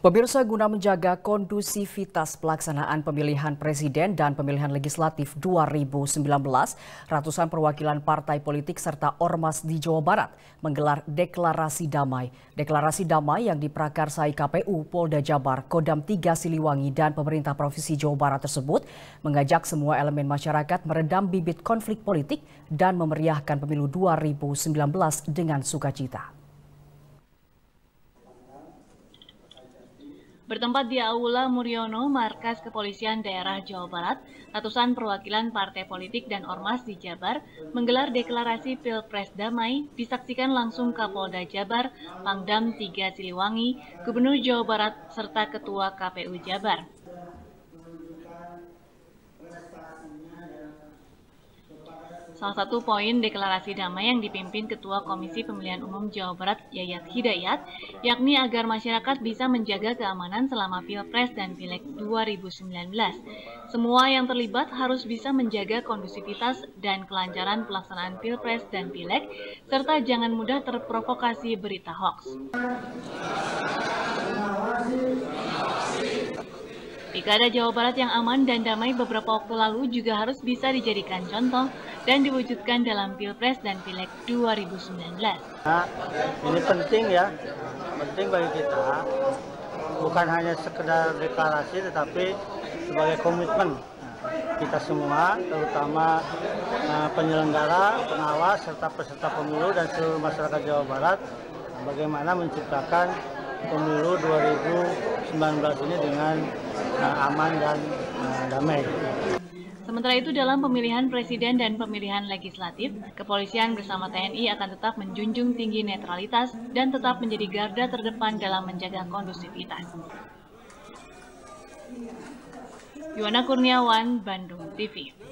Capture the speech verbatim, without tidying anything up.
Pemirsa, guna menjaga kondusivitas pelaksanaan pemilihan presiden dan pemilihan legislatif dua ribu sembilan belas, ratusan perwakilan partai politik serta ormas di Jawa Barat menggelar deklarasi damai. Deklarasi damai yang diprakarsai K P U, Polda Jabar, Kodam tiga Siliwangi, dan pemerintah Provinsi Jawa Barat tersebut mengajak semua elemen masyarakat meredam bibit konflik politik dan memeriahkan pemilu dua ribu sembilan belas dengan sukacita. Bertempat di Aula Muriono, Markas Kepolisian Daerah Jawa Barat, ratusan perwakilan partai politik dan ormas di Jabar menggelar deklarasi Pilpres Damai disaksikan langsung Kapolda Jabar, Pangdam tiga Siliwangi, Gubernur Jawa Barat, serta Ketua K P U Jabar. Salah satu poin deklarasi damai yang dipimpin Ketua Komisi Pemilihan Umum Jawa Barat, Yayat Hidayat, yakni agar masyarakat bisa menjaga keamanan selama Pilpres dan Pileg dua ribu sembilan belas. Semua yang terlibat harus bisa menjaga kondusivitas dan kelancaran pelaksanaan Pilpres dan Pileg, serta jangan mudah terprovokasi berita hoaks. Pilkada Jawa Barat yang aman dan damai beberapa waktu lalu juga harus bisa dijadikan contoh dan diwujudkan dalam Pilpres dan Pileg dua ribu sembilan belas. Nah, ini penting ya, penting bagi kita, bukan hanya sekedar deklarasi tetapi sebagai komitmen kita semua, terutama uh, penyelenggara, pengawas, serta peserta pemilu dan seluruh masyarakat Jawa Barat, bagaimana menciptakan pemilu dua ribu sembilan belas ini dengan uh, aman dan uh, damai. Sementara itu, dalam pemilihan presiden dan pemilihan legislatif, kepolisian bersama T N I akan tetap menjunjung tinggi netralitas dan tetap menjadi garda terdepan dalam menjaga kondusivitas. Yuwana Kurniawan, Bandung T V.